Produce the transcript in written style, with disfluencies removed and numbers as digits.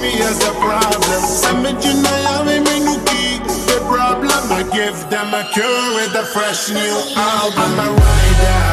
me as a problem. Some you know how we menuki. The problem I give them a cure with a fresh new album. I'm a rider.